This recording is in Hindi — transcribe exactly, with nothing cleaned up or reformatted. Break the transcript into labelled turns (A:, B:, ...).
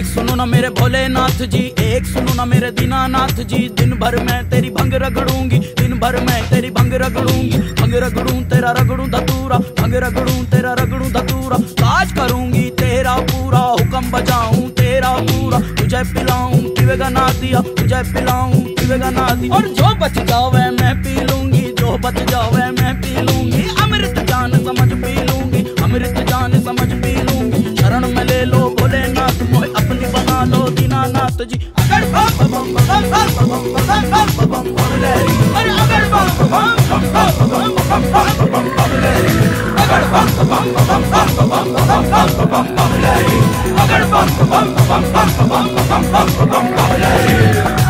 A: एक सुनो ना मेरे भोलेनाथ जी, एक सुनो ना मेरे दीनानाथ जी। दिन भर मैं तेरी भंग रगड़ूंगी, दिन भर मैं तेरी भंग रगड़ूंगी। भंग रगड़ूं तेरा रगड़ूं धतूरा, भंग रगड़ूं तेरा रगड़ूं धतूरा। काज करूंगी तेरा पूरा, हुक्म बजाऊं तेरा पूरा। तुझे पिलाऊं पीवेगा ना दिया, तुझे पिलाऊं पीवेगा ना दिया। और जो बच जावे मैं पी लूंगी, जो बच जावे मैं पी लूंगी। अमृत जान समझ पी लूंगी, अमृत जान समझ पी लूंगी। शरण में ले लो भोलेनाथ, मोहे अपनी बना लो दीनानाथ जी। अगर बम बम बम बम बम बम बम भोलेरी, अरे अगर बम बम बम बम बम बम भोलेरी, अगर बम बम बम बम बम बम भोलेरी, अगर बम बम बम बम बम बम भोलेरी।